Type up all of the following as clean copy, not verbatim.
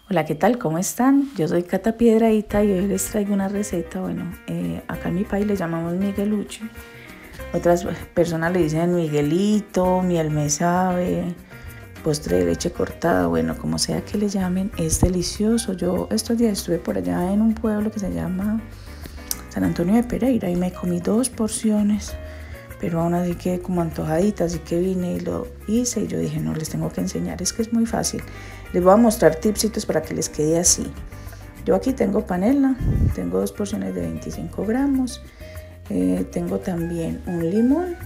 Hola, ¿qué tal? ¿Cómo están? Yo soy Cata Piedradita y hoy les traigo una receta. Acá en mi país le llamamos Miguelucho. Otras personas le dicen Miguelito, miel me sabe, postre de leche cortada, bueno, como sea que le llamen, es delicioso. Yo estos días estuve por allá en un pueblo que se llama San Antonio de Pereira y me comí 2 porciones, pero aún así quedé como antojadita, así que vine y lo hice y yo dije, no, les tengo que enseñar, es que es muy fácil. Les voy a mostrar tipsitos para que les quede así. Yo aquí tengo panela, tengo 2 porciones de 25 gramos, tengo también un limón,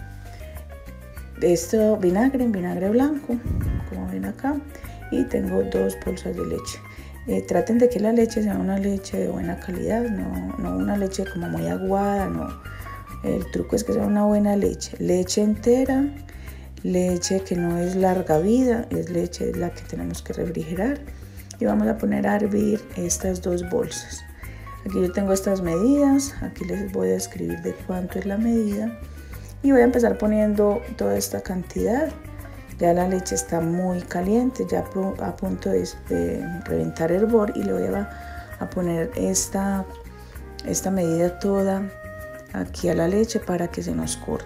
vinagre blanco, como ven acá, y tengo 2 bolsas de leche. Traten de que la leche sea una leche de buena calidad, no una leche como muy aguada, no. El truco es que sea una buena leche entera, leche que no es larga vida, es leche la que tenemos que refrigerar. Y vamos a poner a hervir estas 2 bolsas. Aquí yo tengo estas medidas, aquí les voy a escribir de cuánto es la medida. Y voy a empezar poniendo toda esta cantidad. Ya la leche está muy caliente, ya a punto de reventar hervor, y le voy a poner esta medida toda aquí a la leche para que se nos corte.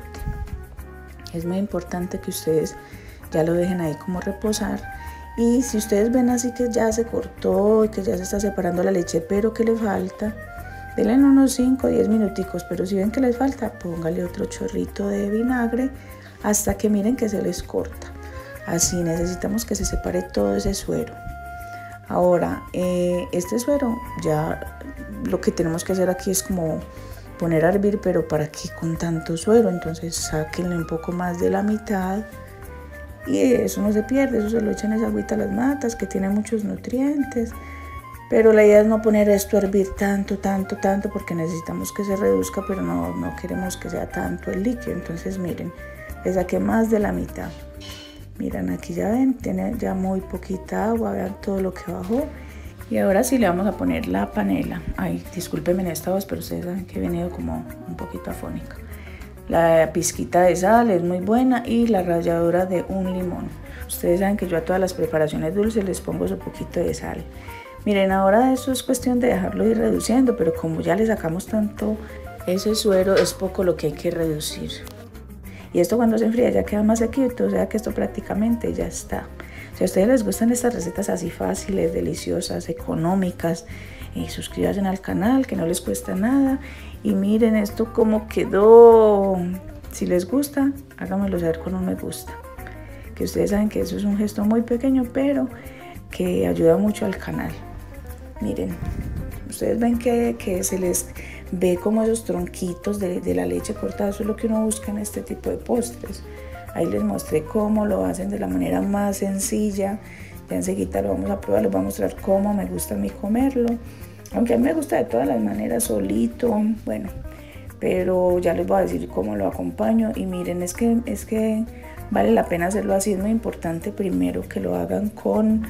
Es muy importante que ustedes ya lo dejen ahí como reposar, y si ustedes ven así que ya se cortó y que ya se está separando la leche pero que le falta, denle unos 5 o 10 minuticos, pero si ven que les falta, póngale otro chorrito de vinagre hasta que miren que se les corta. Así necesitamos que se separe todo ese suero. Ahora, este suero ya lo que tenemos que hacer aquí es como poner a hervir, pero ¿para qué con tanto suero? Entonces sáquenle un poco más de la mitad y eso no se pierde, eso se lo echan esa agüita a las matas que tiene muchos nutrientes. Pero la idea es no poner esto a hervir tanto, porque necesitamos que se reduzca, pero no queremos que sea tanto el líquido. Entonces miren, le saqué más de la mitad. Miren, aquí ya ven, tiene ya muy poquita agua, vean todo lo que bajó. Y ahora sí le vamos a poner la panela. Ay, discúlpenme en esta voz, pero ustedes saben que he venido como un poquito afónica. La pizquita de sal es muy buena y la ralladura de un limón. Ustedes saben que yo a todas las preparaciones dulces les pongo su poquito de sal. Miren, ahora eso es cuestión de dejarlo ir reduciendo, pero como ya le sacamos tanto ese suero, es poco lo que hay que reducir. Y esto cuando se enfría ya queda más sequito, o sea que esto prácticamente ya está. Si a ustedes les gustan estas recetas así fáciles, deliciosas, económicas, suscríbanse al canal, que no les cuesta nada. Y miren esto cómo quedó. Si les gusta, háganmelo saber con un me gusta. Que ustedes saben que eso es un gesto muy pequeño, pero que ayuda mucho al canal. Miren, ustedes ven que se les ve como esos tronquitos de la leche cortada. Eso es lo que uno busca en este tipo de postres. Ahí les mostré cómo lo hacen de la manera más sencilla. Ya enseguida lo vamos a probar, les voy a mostrar cómo me gusta a mí comerlo. Aunque a mí me gusta de todas las maneras, solito, bueno, pero ya les voy a decir cómo lo acompaño. Y miren, es que vale la pena hacerlo así. Es muy importante primero que lo hagan con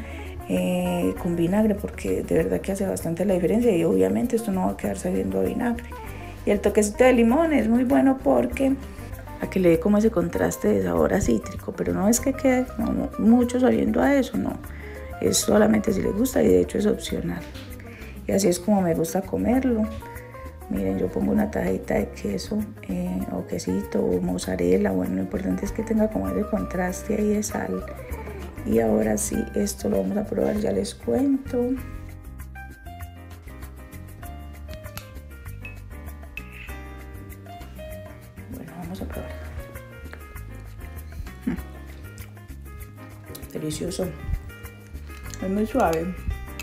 vinagre, porque de verdad que hace bastante la diferencia, y obviamente esto no va a quedar sabiendo a vinagre. Y el toquecito de limón es muy bueno porque a que le dé como ese contraste de sabor a cítrico, pero no es que quede mucho sabiendo a eso, no, es solamente si les gusta, y de hecho es opcional. Y así es como me gusta comerlo. Miren, yo pongo una tajita de queso o quesito o mozzarella. Bueno, lo importante es que tenga como ese contraste ahí de sal. Y ahora sí, esto lo vamos a probar, ya les cuento. Bueno, vamos a probar. Delicioso. Es muy suave.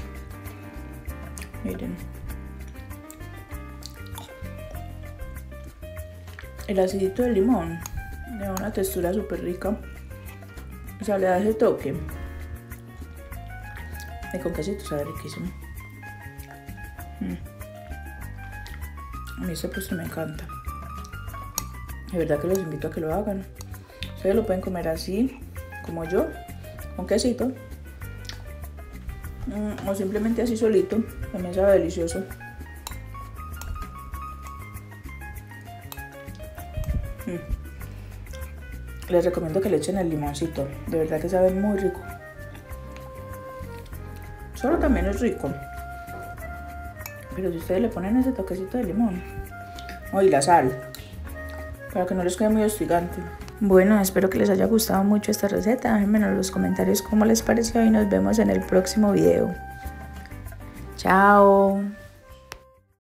Miren. El acidito del limón le da una textura súper rica. O sea, le da ese toque. Y con quesito sabe riquísimo. A mí este postre me encanta. De verdad que los invito a que lo hagan. Ustedes lo pueden comer así, como yo, con quesito. O simplemente así solito. También sabe delicioso. Les recomiendo que le echen el limoncito. De verdad que sabe muy rico. Solo también es rico. Pero si ustedes le ponen ese toquecito de limón. Oh, y la sal. Para que no les quede muy hostigante. Bueno, espero que les haya gustado mucho esta receta. Déjenme en los comentarios cómo les pareció y nos vemos en el próximo video. Chao.